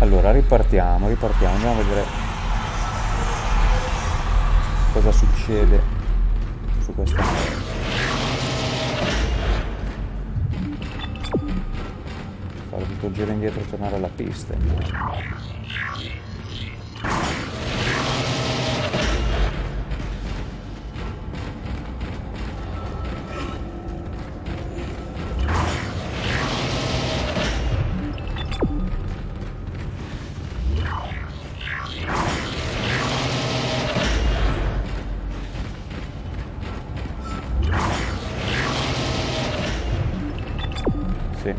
Allora, ripartiamo, andiamo a vedere cosa succede su questa nave. Fare tutto il giro indietro e tornare alla pista. Sì.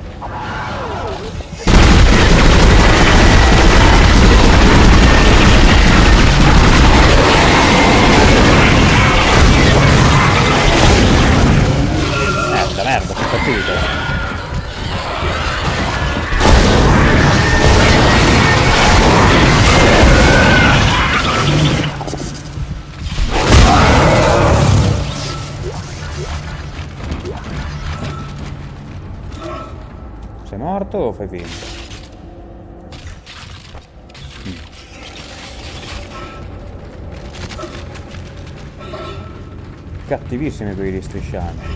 Merda, che capito. Sei morto o fai finta? Cattivissimi quelli strisciani.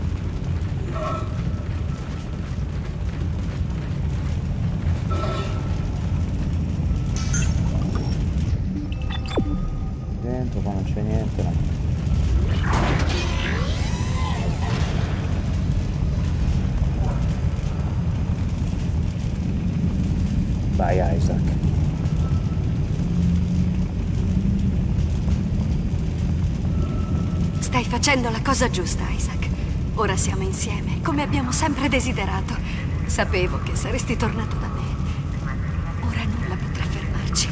Dentro qua non c'è niente, no. Vai Isaac. Stai facendo la cosa giusta, Isaac. Ora siamo insieme, come abbiamo sempre desiderato. Sapevo che saresti tornato da me. Ora nulla potrà fermarci.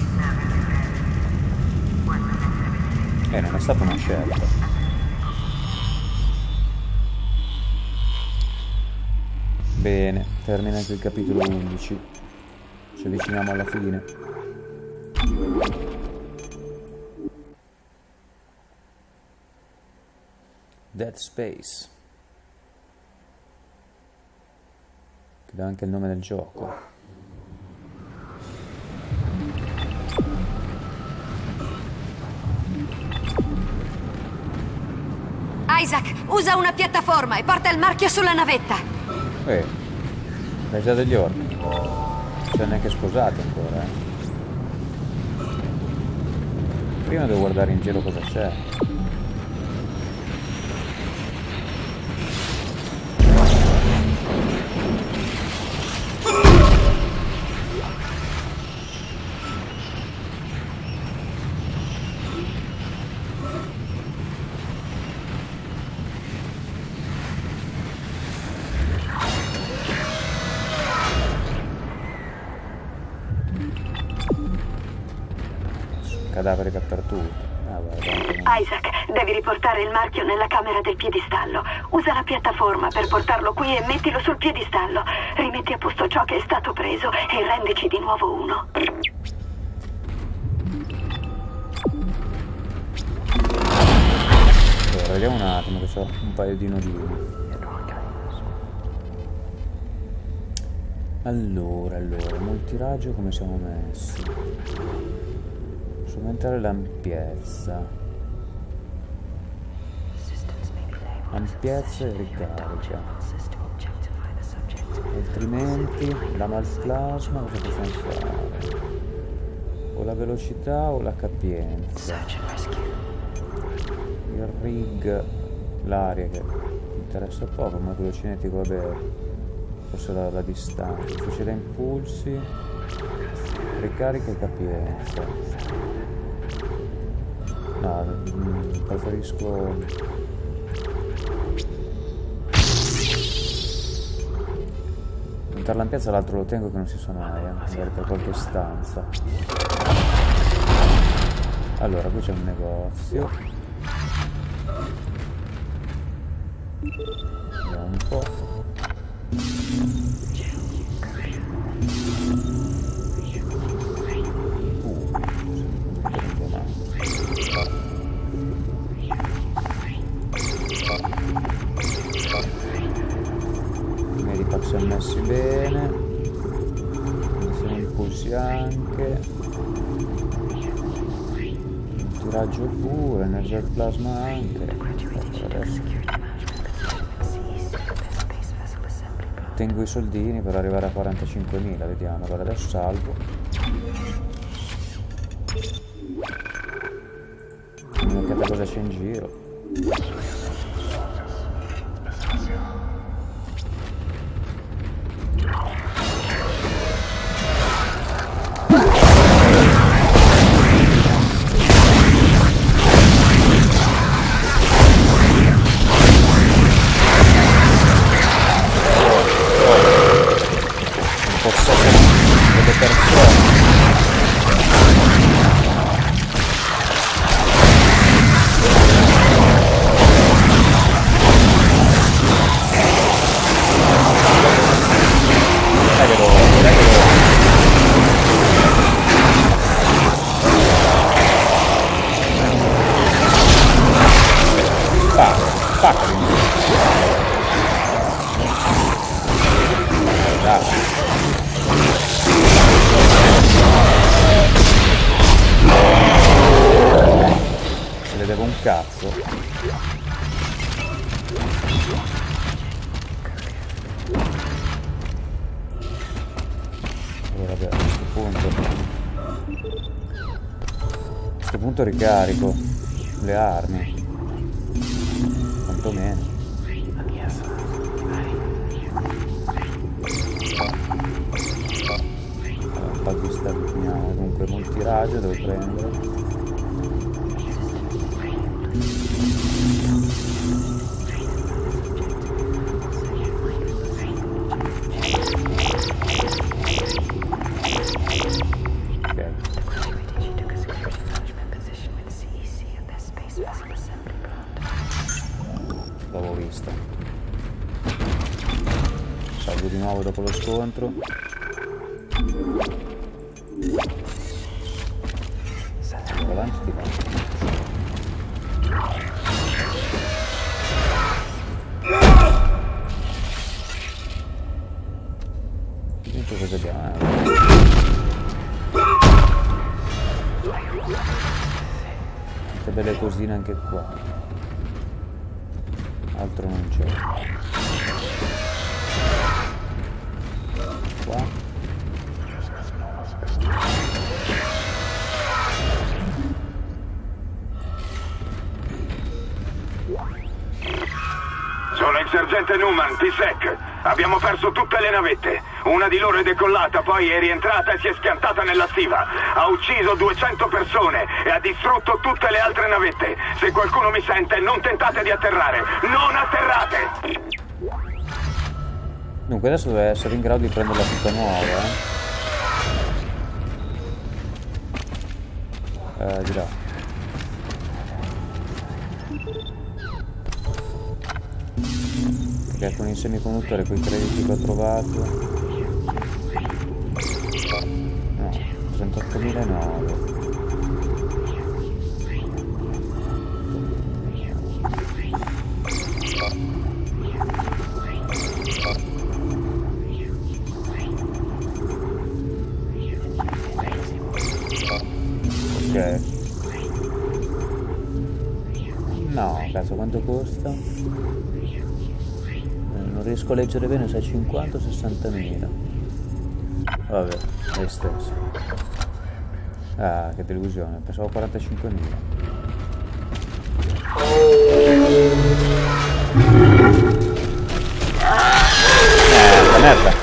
Non è stata una scelta. Bene, termina anche il capitolo 11. Ci avviciniamo alla fine. Dead Space, che dà anche il nome del gioco. Isaac, usa una piattaforma e porta il marchio sulla navetta. Hai già degli ordini. Non si è neanche sposati ancora, Prima devo guardare in giro cosa c'è. Cadavere dappertutto. Isaac, devi riportare il marchio nella camera del piedistallo. Usa la piattaforma per portarlo qui e mettilo sul piedistallo. Rimetti a posto ciò che è stato preso e rendici di nuovo uno. Allora, vediamo un attimo che c'ho un paio di nodini. Allora, multiraggio come siamo messi? Aumentare l'ampiezza e ricarica, altrimenti la malplasma cosa possiamo fare? O la velocità o la capienza. Il rig, l'aria che interessa poco, ma quello cinetico vabbè, forse la distanza, fucile a impulsi, ricarica e capienza. No, preferisco... Aumentare l'ampiezza, l'altro lo tengo che non si suona mai, magari per qualche stanza. Allora, qui c'è un negozio. Vediamo un po'. Medipack si è messi bene. Sono impulsi riflessi anche, tiraggio pure, energia del plasma anche. Adesso tengo i soldini per arrivare a 45.000, vediamo. Allora adesso salvo. Un'occhiata cosa c'è in giro. Cazzo. Allora vabbè, a questo punto ricarico le armi, quantomeno. Ballista comunque multiraggio devo prendere. L'avevo vista. Salgo di nuovo dopo lo scontro. Vado avanti di qua. Dentro cosa abbiamo? Tutte belle cosine anche qua. Altro non c'è. Qua. Sono il sergente Newman, T-Sec. Abbiamo perso tutte le navette. Una di loro è decollata, poi è rientrata e si è schiantata nella stiva. Ha ucciso 200 persone e ha distrutto tutte le altre navette. Se qualcuno mi sente, non tentate di atterrare. Non atterrate! Dunque adesso deve essere in grado di prenderla tutta nuova, di là. Perché con il semiconduttori, con i crediti che ho trovato, no, 38.009. Ok. No, cazzo, quanto costa? Non riesco a leggere bene se è 50 o 60.000. Vabbè, è lo stesso. Ah, che delusione, pensavo 45.000. La merda.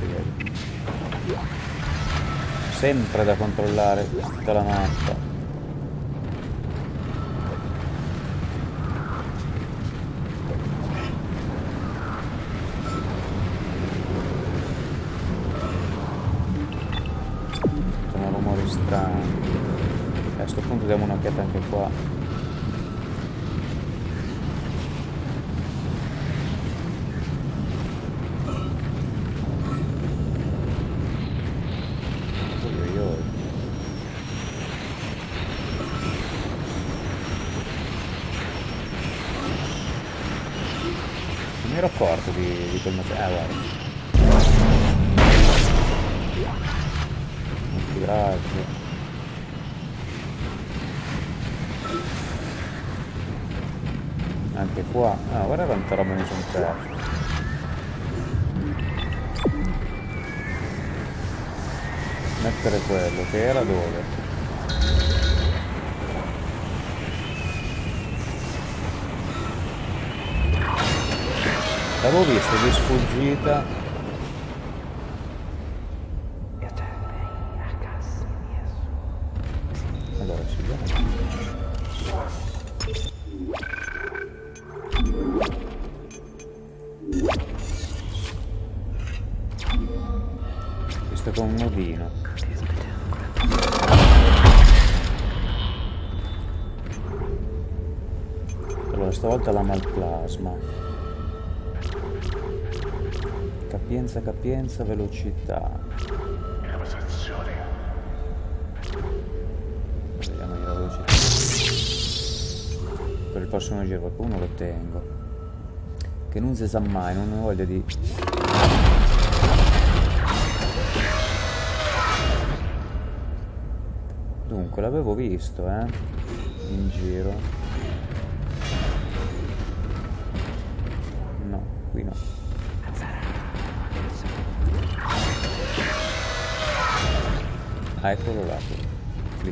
vedi. Sempre da controllare tutta la mappa. Sono rumori strani. A questo punto diamo un'occhiata anche qua. Non mi ero accorto di quel guarda. Grazie. Anche qua. Ah, guarda quanta roba mi sono perso. Mettere quello che era dove? L'avevo visto di sfuggita. Allora si vede. Questo con un nodino. Allora stavolta la malplasma. Capienza, velocità. Vediamo la velocità. Per il prossimo giro qualcuno lo tengo. Che non si sa mai, non ho voglia di... Dunque, l'avevo visto, in giro. No, qui no. Ah, eccolo là, lì.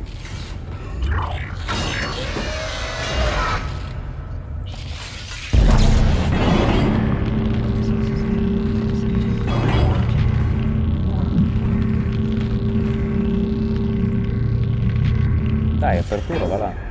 Dai, apertura, va là.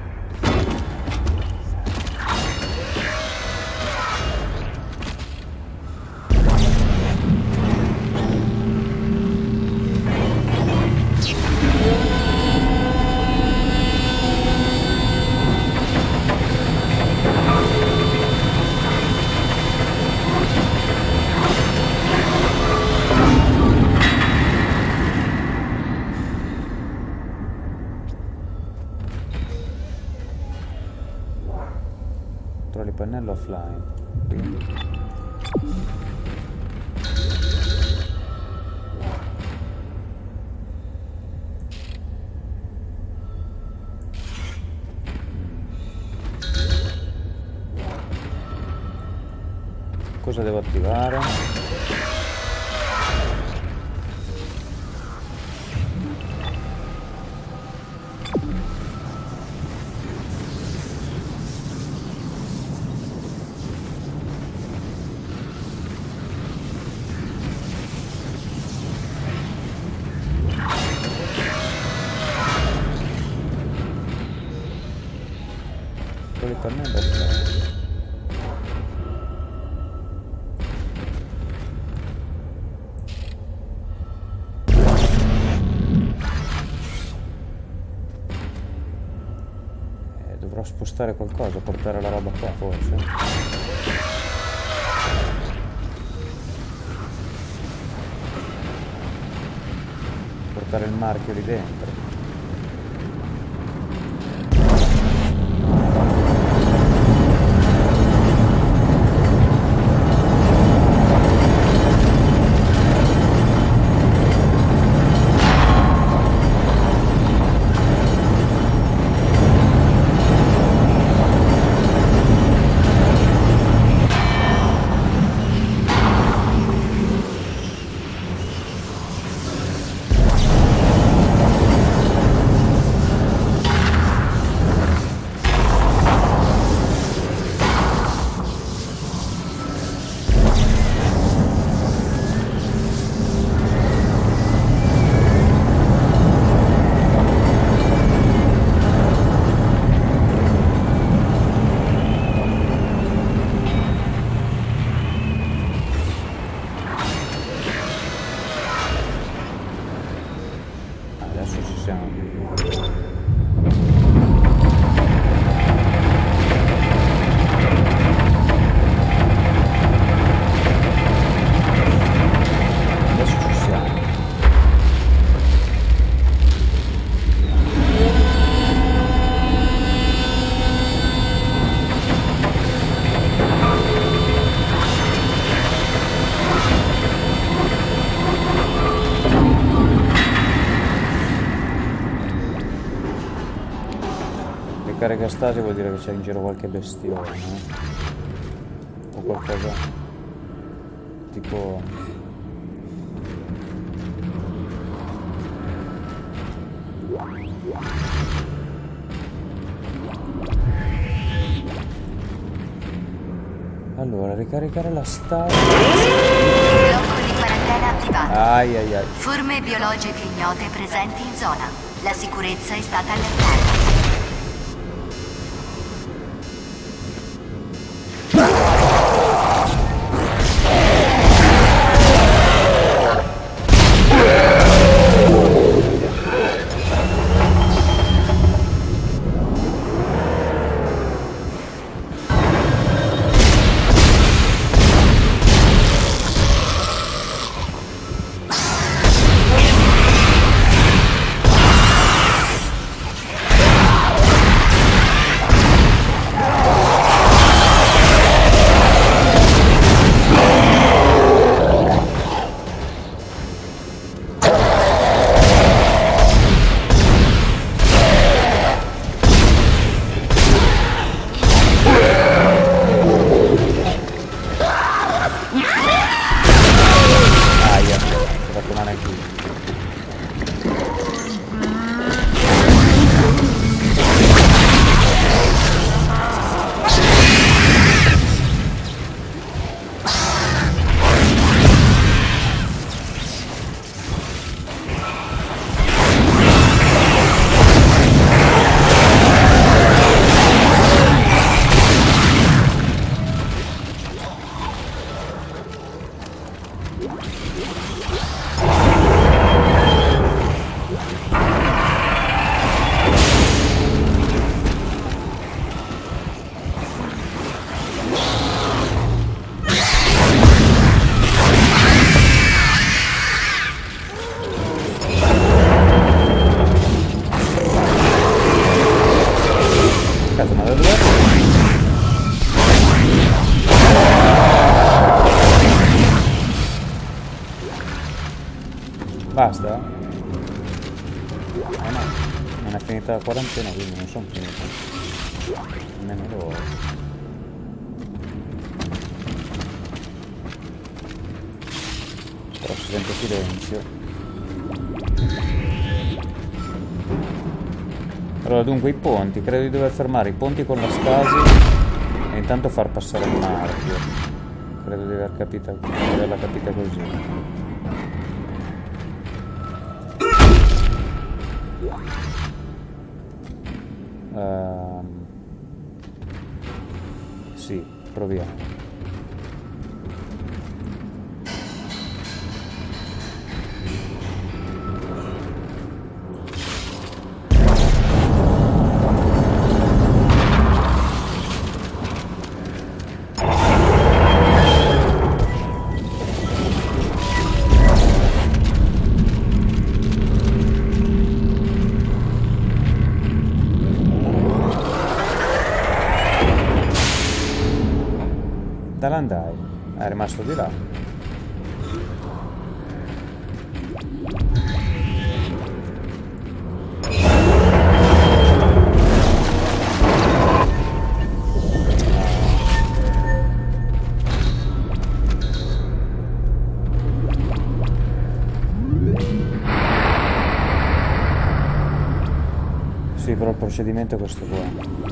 Controlli pannello offline. Quindi. Cosa devo attivare? Per me dovrò spostare qualcosa, portare la roba qua forse. Portare il marchio lì dentro. ricarica stasi vuol dire che c'è in giro qualche bestione, o qualcosa tipo... Allora, ricaricare la stasi. Blocco di quarantena attivato. Ai ai ai. Forme biologiche ignote presenti in zona. La sicurezza è stata allertata. Basta? No, non è finita la quarantena, quindi non sono finito. Nemmeno loro. Però si sente silenzio. Allora, dunque, i ponti. Credo di dover fermare i ponti con la stasi e intanto far passare il marchio. Credo di averla capita così. Sì, proviamo. Andai, è rimasto di là. Sì, però il procedimento è questo qua.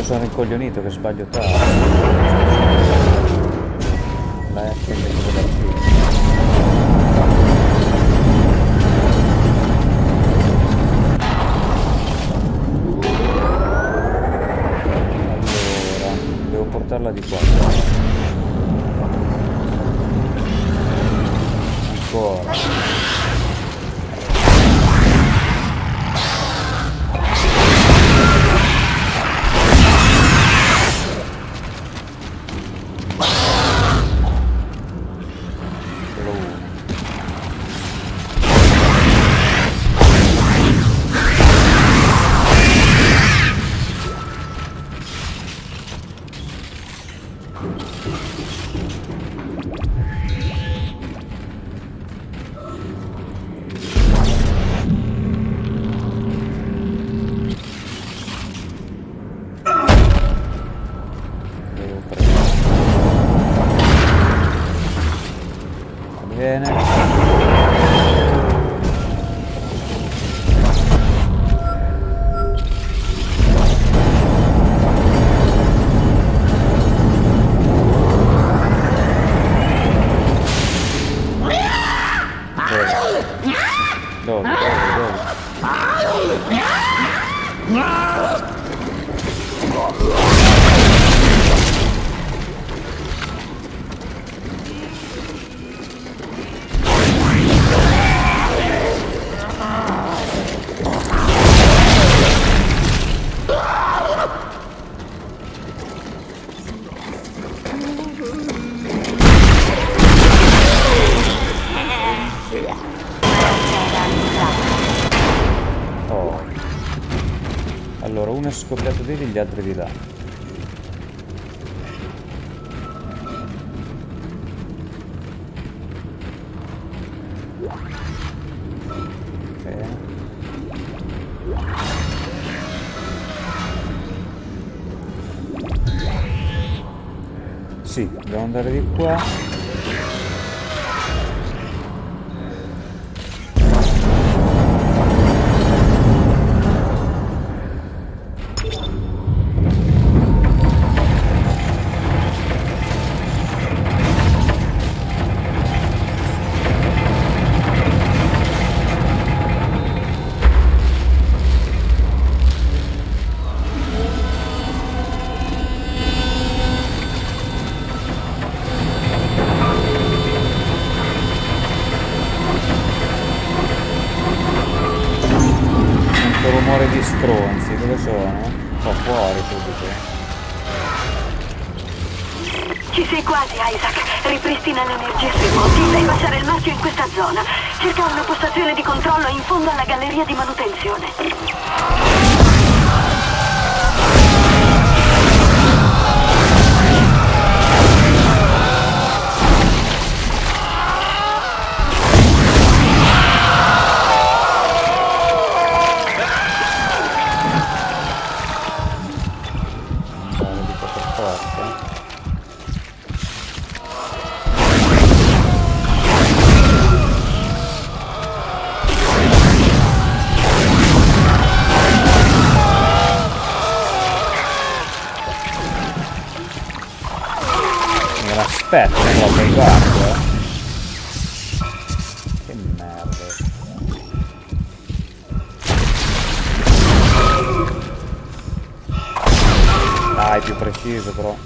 sono rincoglionito che sbaglio tanto. La F invece della P. Allora, devo portarla di qua. Ancora. Allora, uno è scoppiato di lì, gli altri di là. Ok. Sì, dobbiamo andare di qua. Rumore di stronzi, dove sono? Qua fuori subito. Ci sei quasi, Isaac. Ripristina l'energia sui ponti. Devi passare il marchio in questa zona. Cerca una postazione di controllo in fondo alla galleria di manutenzione. Aspetta, no, che guarda. Che merda. Dai, più preciso però.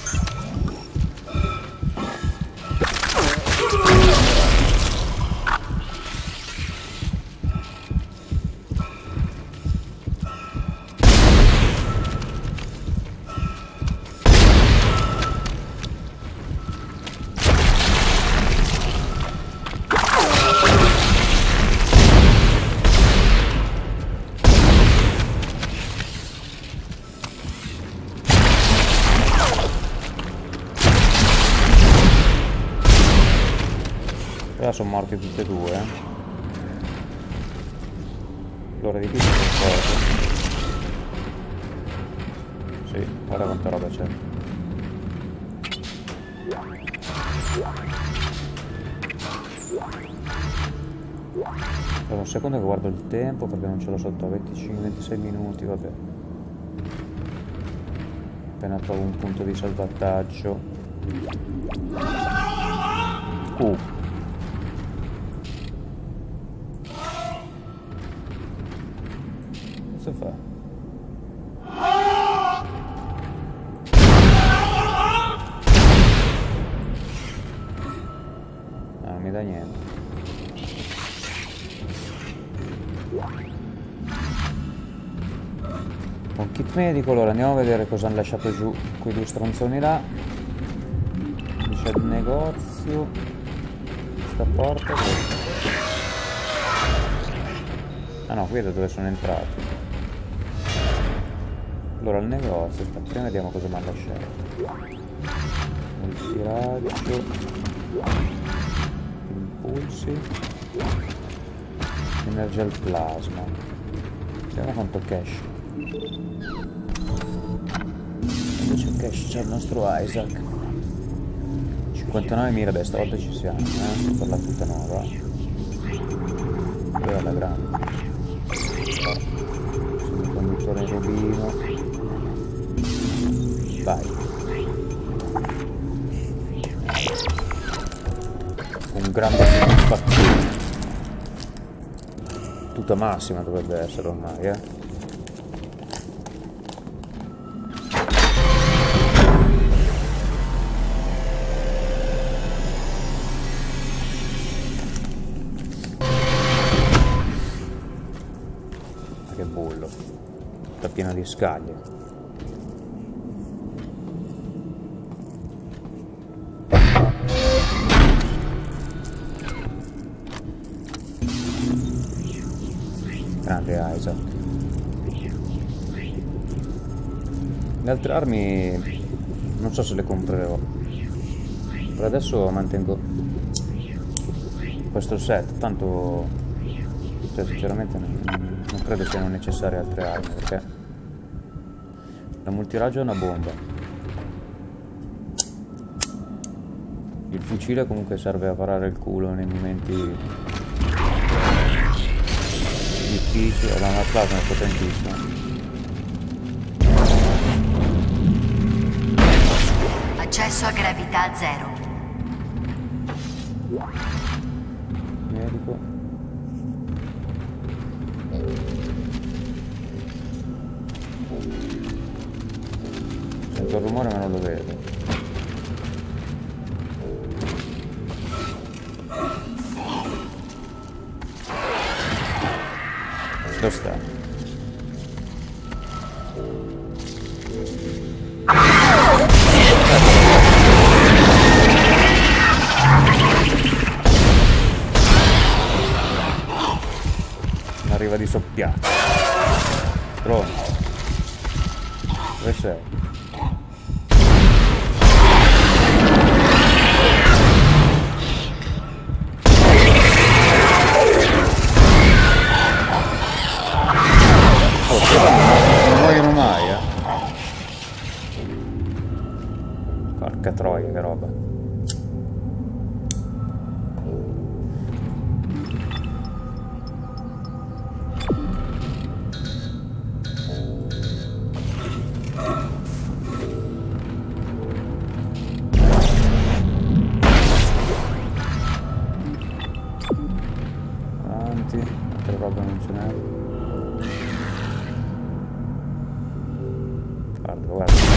Ora sono morti tutti e due. L'ora di pizza è cosa. Sì, guarda quanta roba c'è. Un secondo che guardo il tempo perché non ce l'ho sotto, 25-26 minuti, vabbè. Appena trovo un punto di salvataggio. Cosa fa? No, non mi dà niente. Un kit medico, allora andiamo a vedere cosa hanno lasciato giù quei due stronzoni là. C'è il negozio. Questa porta. Ah no, qui è da dove sono entrato. Allora il negozio, prima vediamo cosa mi hanno lasciato. Il tiraggio. Impulsi. Energia al plasma. Vediamo quanto cash. Invece cash c'è il nostro Isaac. 59.000, beh stavolta ci siamo, per la tuta nuova. Poi alla grande. Sono il conduttore in rubino. Vai. Un grande soddisfazione. Tutta massima dovrebbe essere ormai, Che bullo. Sta piena di scaglie. Grande Isaac. Le altre armi non so se le comprerò. Per adesso mantengo questo set, tanto cioè, sinceramente non credo siano necessarie altre armi, perché la multiraggio è una bomba. Il fucile comunque serve a parare il culo nei momenti difficili, la plasma è potentissima. Accesso a gravità 0. Medico. Sento il rumore ma non lo vedo. Dove sta? Arriva di soppiato. Pronto? Dove sei? Non muoiono mai, Porca troia, che roba. Altre roba non ce n'è. Guarda, guarda.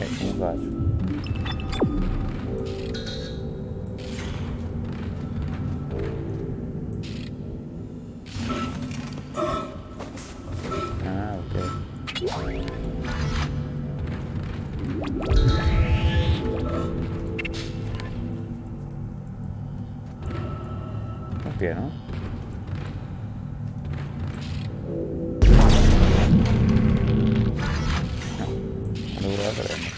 come faccio? Ah, ok. È pieno? No, dove la prendo?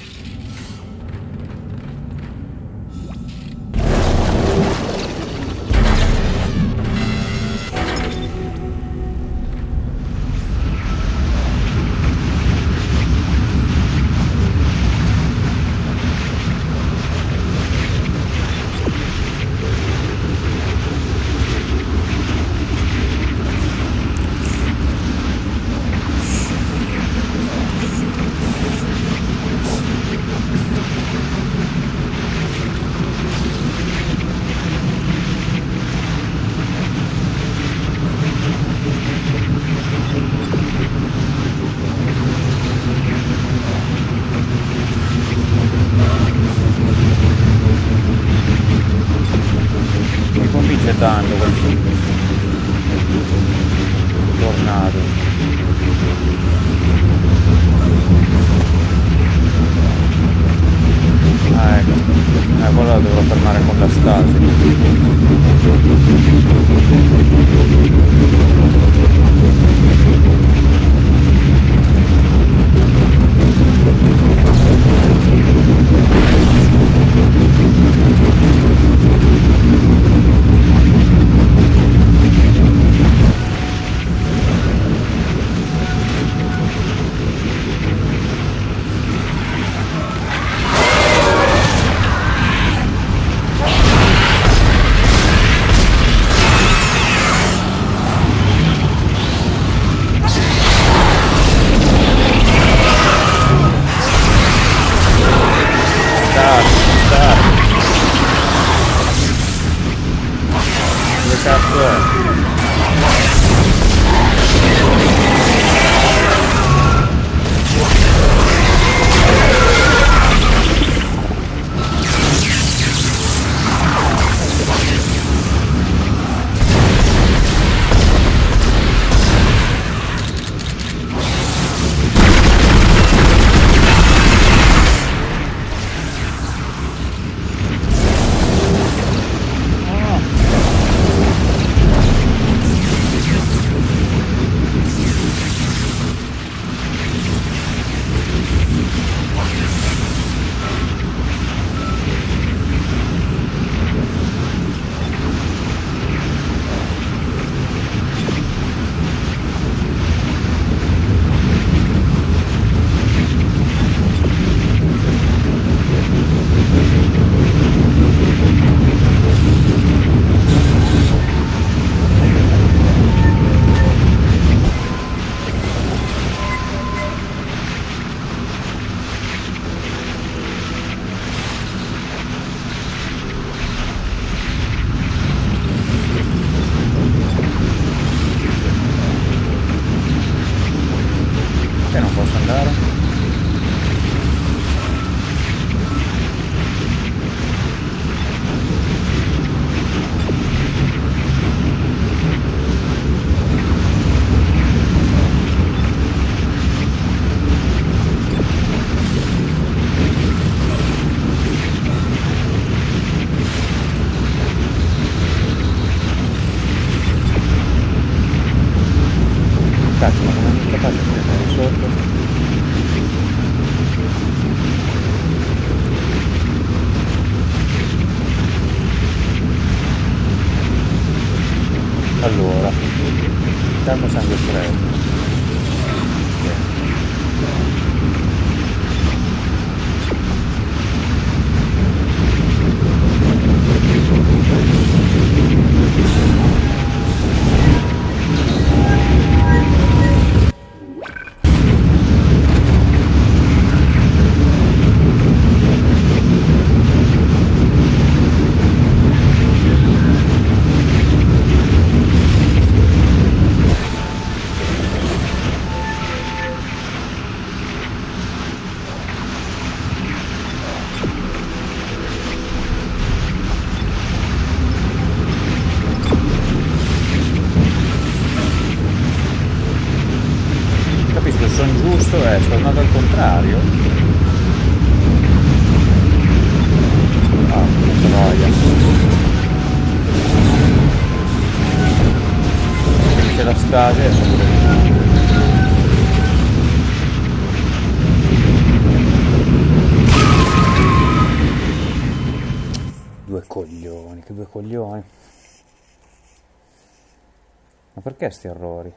Tanto quel tornado. Ah, ecco, quello la dovrò fermare con la stasi. Cazzo, ma come faccio a prendere sotto? tornato al contrario. Ah, che noia. C'è la strada. Due coglioni, che due coglioni. Ma perché sti errori?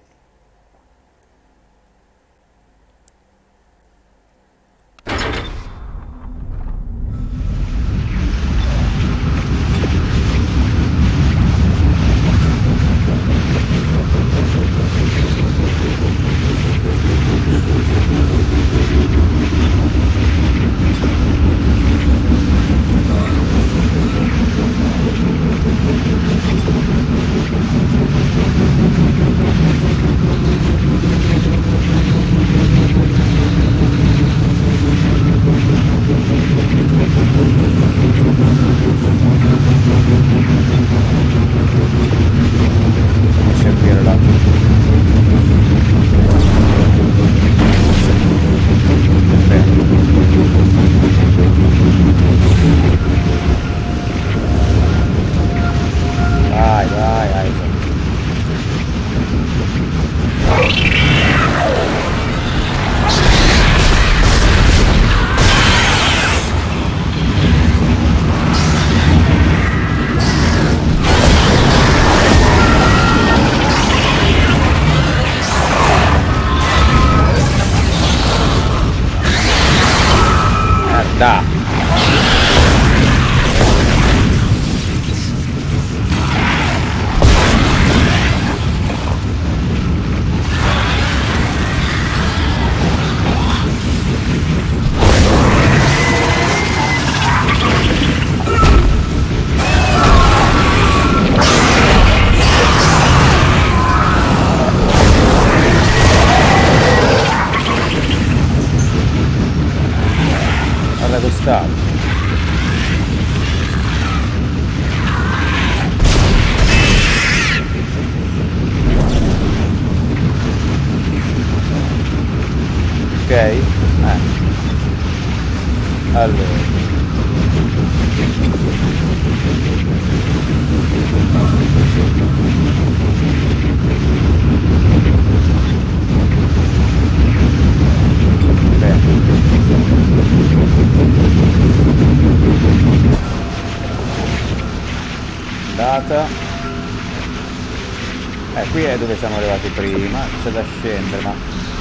Qui è dove siamo arrivati prima, c'è da scendere, ma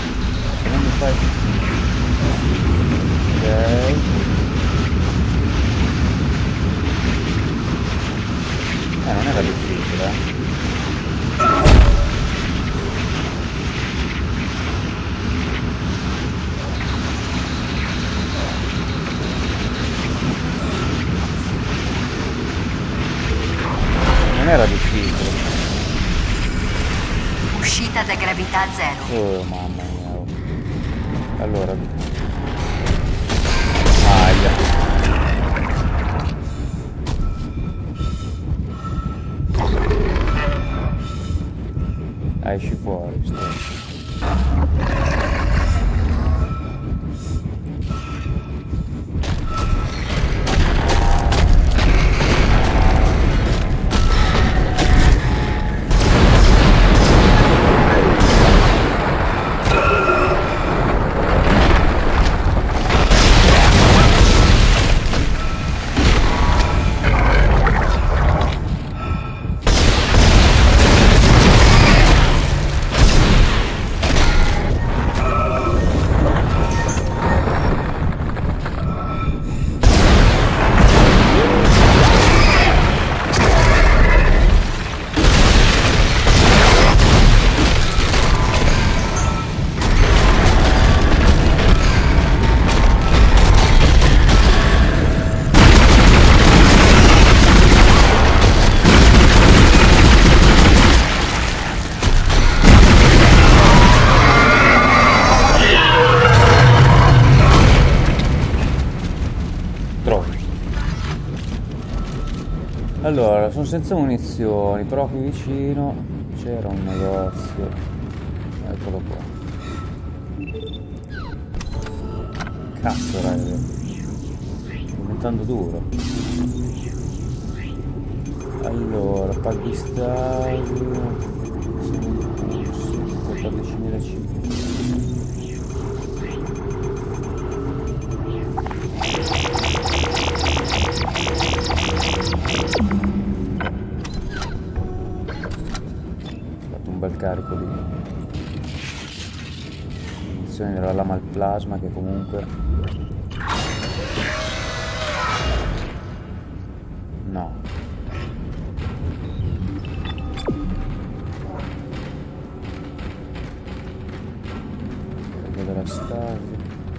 se non mi fai... Ok. Non era difficile, Non era difficile. Uscita da gravità zero. Oh mamma mia. Allora. Aia. Esci fuori, sto. Allora, sono senza munizioni, però qui vicino c'era un negozio. Eccolo qua. Cazzo, raga. Sta diventando duro. Allora, palpistagio. 14.500. Un bel carico lì. Munizioni della lama al plasma che comunque no. Carico della stasi.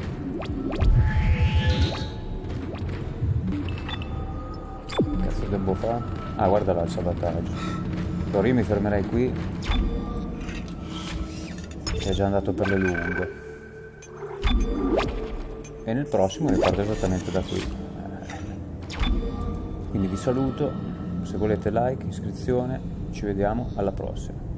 Che cazzo devo fare? Ah, guarda là il sabotaggio. Allora io mi fermerei qui, che è già andato per le lunghe, e nel prossimo riparto esattamente da qui. Quindi vi saluto, se volete like, iscrizione, ci vediamo alla prossima.